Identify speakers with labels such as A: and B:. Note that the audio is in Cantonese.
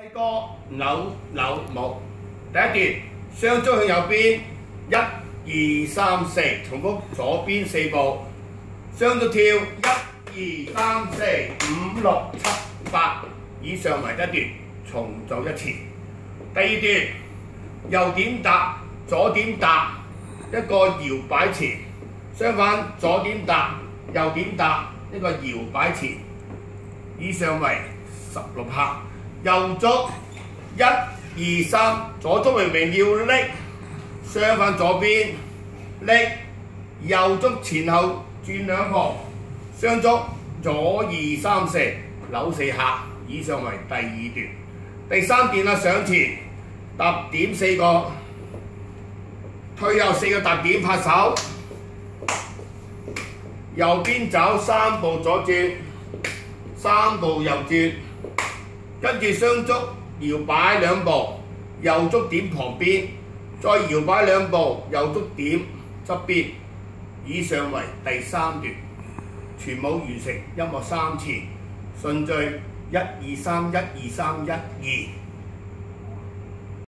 A: 細個扭扭舞，第一段雙足向右邊，1、2、3、4，重複左邊4步，雙足跳1、2、3、4、5、6、7、8，以上為一段，重做一次。第二段右點踏，左點踏，一個搖擺前，相反左點踏，右點踏，一個搖擺前，以上為16下。右足1、2、3，左足明明要拎，相反左邊拎，右足前後轉2步，雙足左2、3、4，扭4下，以上為第二段。第三段啦，上前踏點4個，退右4個踏點，拍手，右邊走3步左轉，3步右轉。跟住雙足搖擺2步，右足點旁邊，再搖擺2步，右足點側邊，以上為第三段。全舞完成，音樂3次，順序1、2、3、1、2、3、1、2。